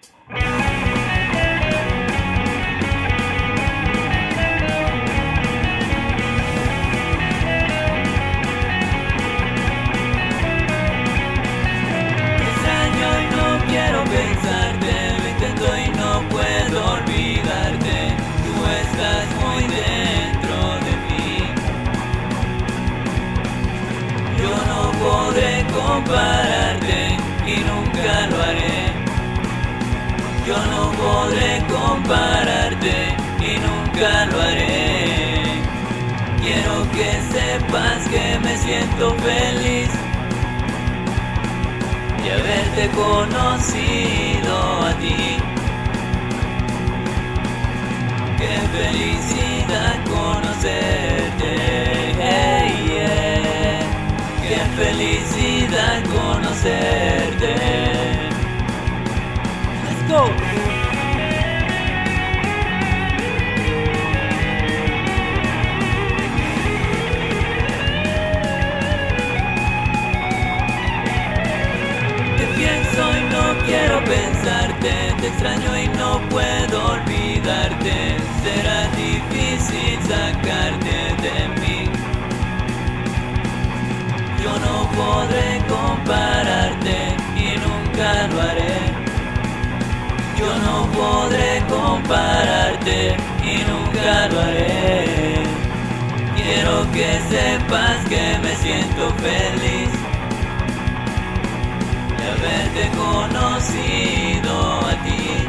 Extraño y no quiero pensarte, lo intento y no puedo olvidarte. Tú estás muy dentro de mí. Yo no podré compararte y nunca lo haré. Yo no podré compararte y nunca lo haré. Quiero que sepas que me siento feliz de haberte conocido a ti. Qué felicidad conocerte, hey, yeah. Qué felicidad conocerte. Let's go. Quiero pensarte, te extraño y no puedo olvidarte. Será difícil sacarte de mí. Yo no podré compararte y nunca lo haré. Yo no podré compararte y nunca lo haré. Quiero que sepas que me siento feliz de haberte conocido a ti.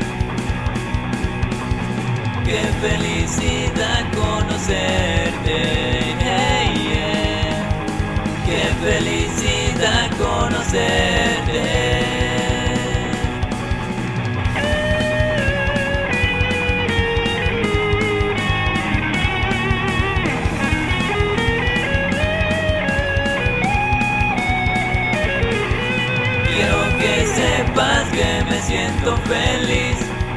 Qué felicidad conocerte, hey, yeah. Qué felicidad conocerte. Sepas que me siento feliz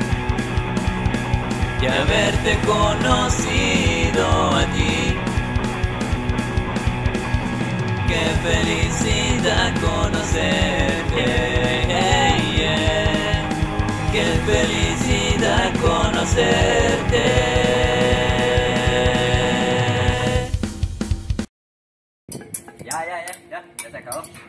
de haberte conocido a ti. Qué felicidad conocerte, hey, yeah. Qué felicidad conocerte. Ya se acabó.